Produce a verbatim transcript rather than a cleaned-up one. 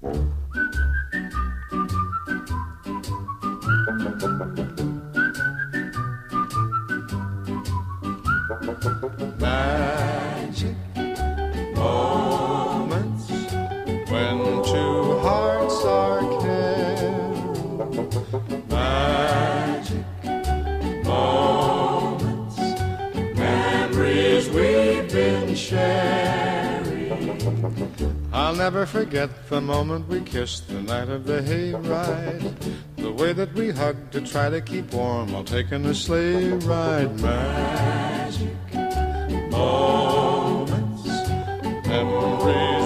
Magic moments when two hearts are caring. Magic moments, memories we've been sharing. I'll never forget the moment we kissed the night of the hayride. The way that we hugged to try to keep warm while taking a sleigh ride. Magic moments, memories